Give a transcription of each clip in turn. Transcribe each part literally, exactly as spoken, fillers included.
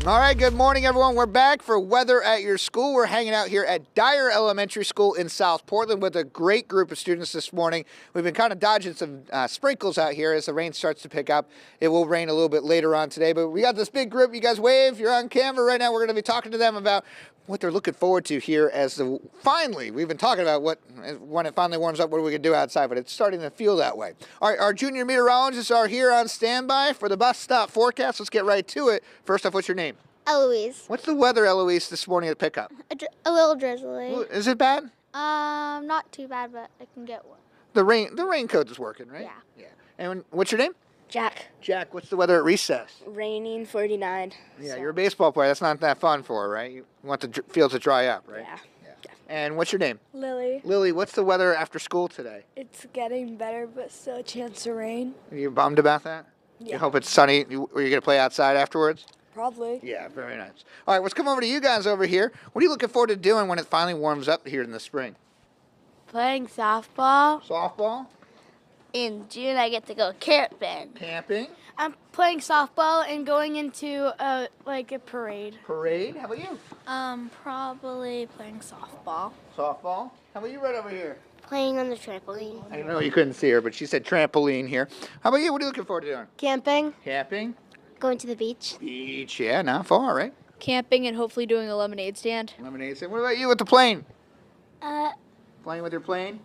All right, good morning, everyone. We're back for Weather at Your School. We're hanging out here at Dyer Elementary School in South Portland with a great group of students this morning. We've been kind of dodging some uh, sprinkles out here as the rain starts to pick up. It will rain a little bit later on today, but we got this big group. You guys wave. You're on camera right now. We're going to be talking to them about what they're looking forward to here as the finally, we've been talking about what, when it finally warms up, what are we going to do outside, but it's starting to feel that way. All right, our junior meteorologists are here on standby for the bus stop forecast. Let's get right to it. First off, what's your name? Eloise. What's the weather, Eloise, this morning at pickup? A, dri a little drizzly. Is it bad? Um, not too bad, but it can get warm. The rain, the raincoat is working, right? Yeah. Yeah. And what's your name? Jack. Jack, what's the weather at recess? Raining, forty-nine. Yeah, so. you're a baseball player. That's not that fun for, right? You want the dr- field to dry up, right? Yeah. yeah. And what's your name? Lily. Lily, what's the weather after school today? It's getting better, but still a chance of rain. Are you bummed about that? Yeah. You hope it's sunny. You, are you going to play outside afterwards? Probably. Yeah, very nice. All right, let's come over to you guys over here. What are you looking forward to doing when it finally warms up here in the spring? Playing softball. Softball? In June, I get to go camping. Camping? I'm playing softball and going into a like a parade. Parade? How about you? Um, probably playing softball. Softball? How about you right over here? Playing on the trampoline. I know you couldn't see her, but she said trampoline here. How about you? What are you looking forward to doing? Camping. Camping? Going to the beach. Beach, yeah, not far, right? Camping and hopefully doing a lemonade stand. Lemonade stand. What about you with the plane? Uh, Playing with your plane?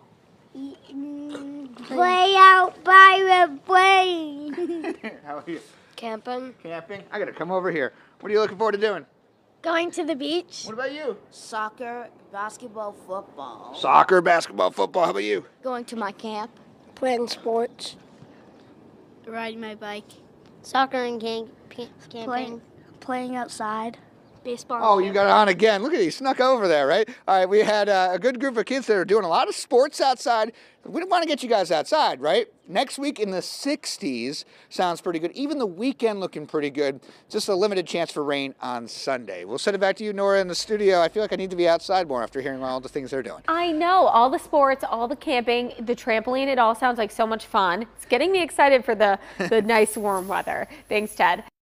play out by the plane. How about you? Camping. Camping? I gotta come over here. What are you looking forward to doing? Going to the beach. What about you? Soccer, basketball, football. Soccer, basketball, football. How about you? Going to my camp. Playing sports. Riding my bike. Soccer and camp camping. Playing, playing outside. Baseball. Oh, you got it on again. Look at you, snuck over there, right? All right, we had uh, a good group of kids that are doing a lot of sports outside. We want to get you guys outside, right? Next week in the sixties sounds pretty good. Even the weekend looking pretty good. Just a limited chance for rain on Sunday. We'll send it back to you, Nora, in the studio. I feel like I need to be outside more after hearing all the things they're doing. I know. All the sports, all the camping, the trampoline, it all sounds like so much fun. It's getting me excited for the, the nice warm weather. Thanks, Ted.